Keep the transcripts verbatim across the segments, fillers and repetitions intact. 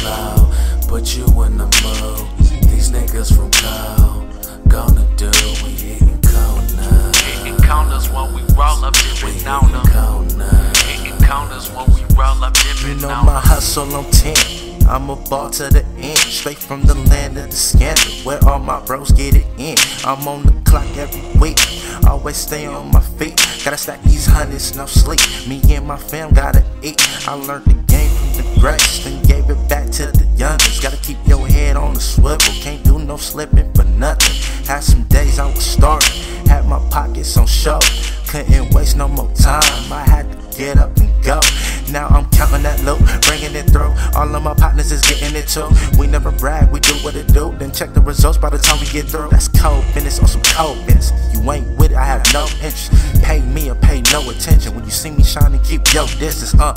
flow, put you in the mood. These niggas from cold, gonna do, we hitting corners. Hitting corners when we roll up, dipping on them. Hitting corners when we roll up, dipping on them. You know my hustle on ten. I'm a ball to the end, straight from the land of the scandal, where all my bros get it in. I'm on the clock every week, always stay on my feet. Gotta stack these hundreds, no sleep. Me and my fam gotta eat. I learned the game from the greats, then gave it back to the youngest. Gotta keep your head on the swivel, can't do no slipping for nothing. Had some days I was starving, had my pockets on show. Couldn't waste no more time, I had to get up and go. Now I'm counting that loot, bringing it through. All of my partners is getting it too. We never brag, we do what it do. Then check the results by the time we get through. That's cold business on some cold business. You ain't with it, I have no interest. Pay me or pay no attention. When you see me shining, keep your distance, uh.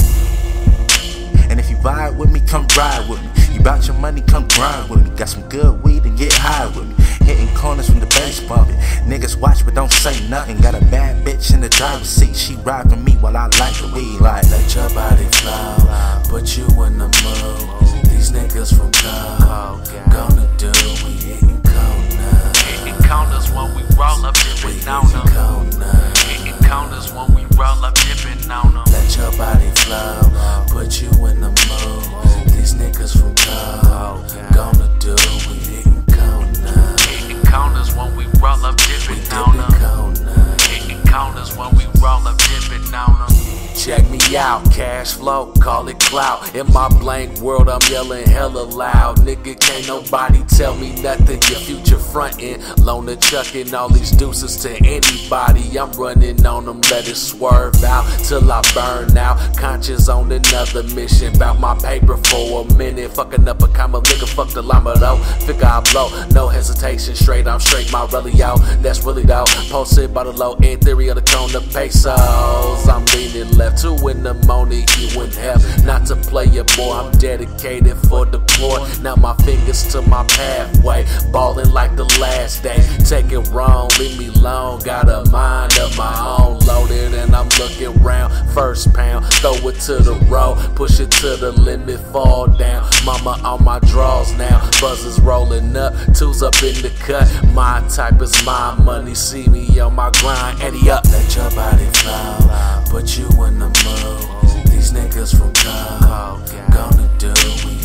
And if you vibe with me, come ride with me. You bout your money, come grind with me. Got some good weed and get high with me. Hitting corners from the bass bumping. Niggas watch but don't say nothing. Got a bad bitch in the driver's seat. She ride for me while I like the weed. Like, let your body flow, put you in the mood. These niggas from cold, gonna do, we hitting corners. Hitting corners when we roll up, dipping on them. Hitting corners when we roll up, dipping on them. Let your body flow, put you in the mood. These niggas from cold, gonna do, we hitting corners. Hitting corners when we roll up, dipping on them. Hitting corners when we roll up, dipping on them. Check me out, cash flow, call it clout. In my blank world, I'm yelling hella loud. Nigga, can't nobody tell me nothing. Your future frontin', loaner chucking all these deuces to anybody. I'm running on them, let it swerve out till I burn out. Conscious on another mission, bout my paper for a minute. Fucking up a comma, nigga, fuck the llama though. Figure I blow, no hesitation, straight I'm straight, my rally out. That's really dope. Posted by the low end theory of the cone, the pesos. I'm leaning left. Two in the morning, you in heaven. Not to play your boy, I'm dedicated for the poor. Now my fingers to my pathway, ballin' like the last day. Take it wrong, leave me alone. Got a mind of my own, loaded and I'm looking round. First pound, throw it to the road, push it to the limit, fall down. Mama on my draws now, buzzers rolling up, twos up in the cut. My type is my money, see me on my grind, Eddie up. Let your body flow, put you in the mood. These niggas from cold, gonna do, we